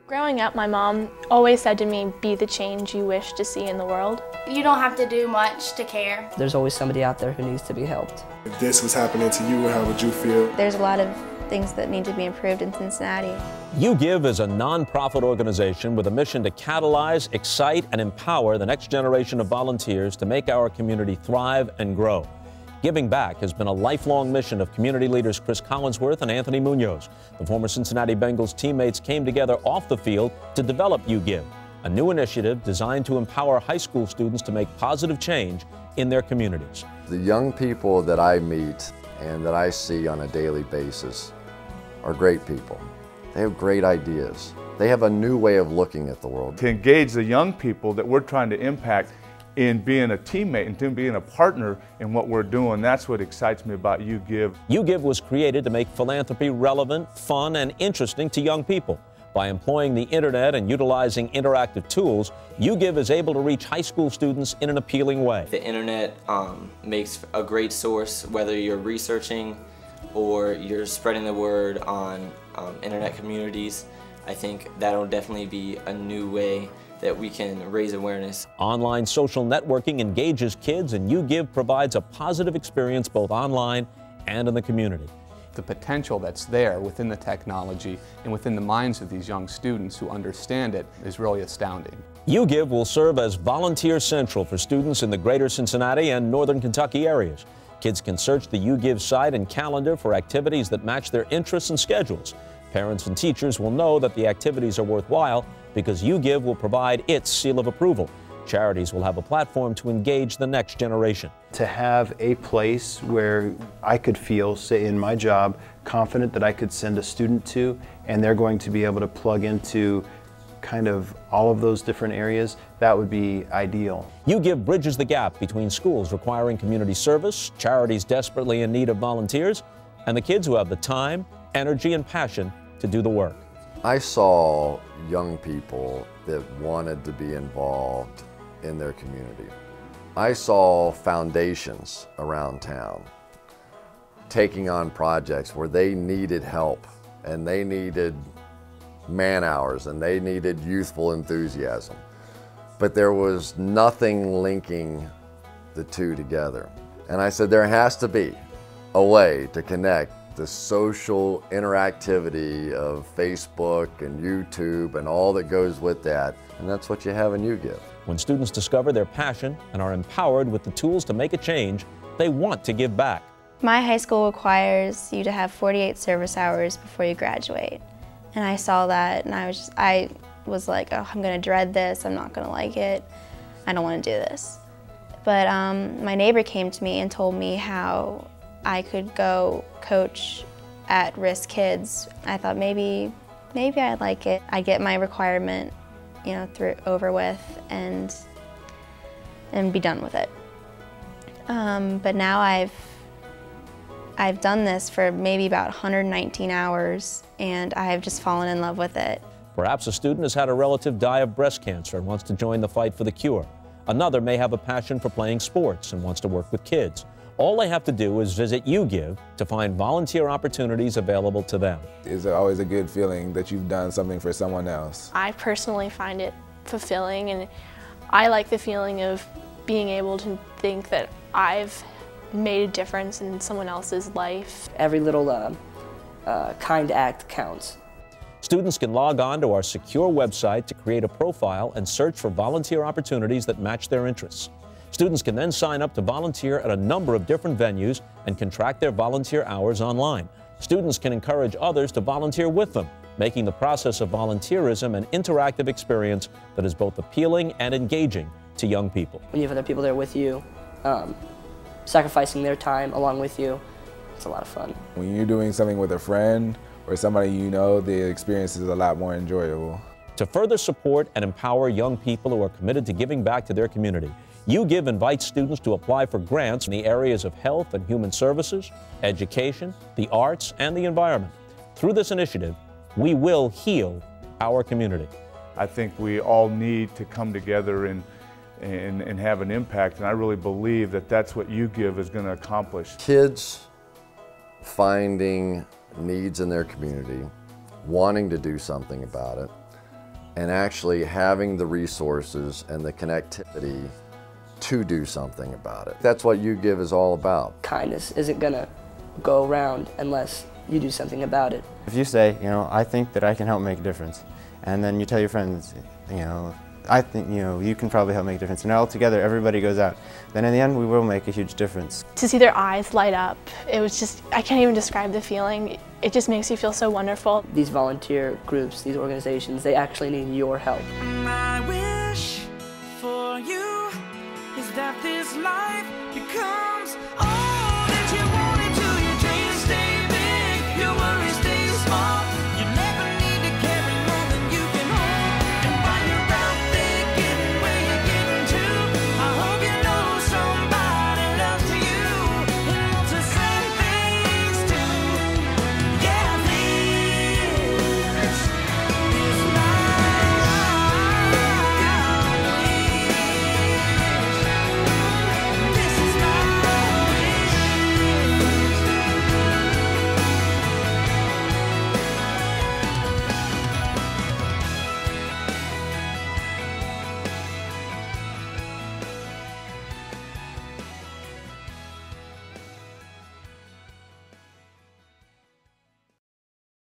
Growing up, my mom always said to me, be the change you wish to see in the world. You don't have to do much to care. There's always somebody out there who needs to be helped. If this was happening to you, how would you feel? There's a lot of things that need to be improved in Cincinnati. YouGive is a nonprofit organization with a mission to catalyze, excite, and empower the next generation of volunteers to make our community thrive and grow. Giving back has been a lifelong mission of community leaders Chris Collinsworth and Anthony Munoz. The former Cincinnati Bengals teammates came together off the field to develop YouGive, a new initiative designed to empower high school students to make positive change in their communities. The young people that I meet and that I see on a daily basis are great people. They have great ideas. They have a new way of looking at the world. To engage the young people that we're trying to impact in being a teammate and being a partner in what we're doing, that's what excites me about YouGive. YouGive was created to make philanthropy relevant, fun, and interesting to young people. By employing the internet and utilizing interactive tools, YouGive is able to reach high school students in an appealing way. The internet makes a great source, whether you're researching or you're spreading the word on internet communities. I think that'll definitely be a new way that we can raise awareness. Online social networking engages kids, and YouGive provides a positive experience both online and in the community. The potential that's there within the technology and within the minds of these young students who understand it is really astounding. YouGive will serve as volunteer central for students in the greater Cincinnati and northern Kentucky areas. Kids can search the YouGive site and calendar for activities that match their interests and schedules. Parents and teachers will know that the activities are worthwhile because YouGive will provide its seal of approval. Charities will have a platform to engage the next generation. To have a place where I could feel, say in my job, confident that I could send a student to, and they're going to be able to plug into kind of all of those different areas, that would be ideal. YouGive bridges the gap between schools requiring community service, charities desperately in need of volunteers, and the kids who have the time, energy, and passion to do the work. I saw young people that wanted to be involved in their community. I saw foundations around town taking on projects where they needed help and they needed man hours and they needed youthful enthusiasm. But there was nothing linking the two together. And I said there has to be a way to connect the social interactivity of Facebook and YouTube and all that goes with that. And that's what you have in YouGive. When students discover their passion and are empowered with the tools to make a change, they want to give back. My high school requires you to have 48 service hours before you graduate. And I saw that and I was like, oh, I'm gonna dread this, I'm not gonna like it, I don't wanna do this. But my neighbor came to me and told me how I could go coach at-risk kids. I thought maybe I'd like it. I'd get my requirement, over with and be done with it. But now I've done this for maybe about 119 hours and I have just fallen in love with it. Perhaps a student has had a relative die of breast cancer and wants to join the fight for the cure. Another may have a passion for playing sports and wants to work with kids. All they have to do is visit YouGive to find volunteer opportunities available to them. It's always a good feeling that you've done something for someone else. I personally find it fulfilling, and I like the feeling of being able to think that I've made a difference in someone else's life. Every little kind act counts. Students can log on to our secure website to create a profile and search for volunteer opportunities that match their interests. Students can then sign up to volunteer at a number of different venues and can track their volunteer hours online. Students can encourage others to volunteer with them, making the process of volunteerism an interactive experience that is both appealing and engaging to young people. When you have other people there with you, sacrificing their time along with you, it's a lot of fun. When you're doing something with a friend or somebody you know, the experience is a lot more enjoyable. To further support and empower young people who are committed to giving back to their community, YouGive invites students to apply for grants in the areas of health and human services, education, the arts, and the environment. Through this initiative, we will heal our community. I think we all need to come together and have an impact, and I really believe that that's what YouGive is going to accomplish. Kids finding needs in their community, wanting to do something about it, and actually having the resources and the connectivity to do something about it. That's what You Give is all about. Kindness isn't gonna go around unless you do something about it. If you say, you know, I think that I can help make a difference, and then you tell your friends, you know, I think, you know, you can probably help make a difference, and all together everybody goes out, then in the end we will make a huge difference. To see their eyes light up, it was just, I can't even describe the feeling. It just makes you feel so wonderful. These volunteer groups, these organizations, they actually need your help. My wish for you is that this life becomes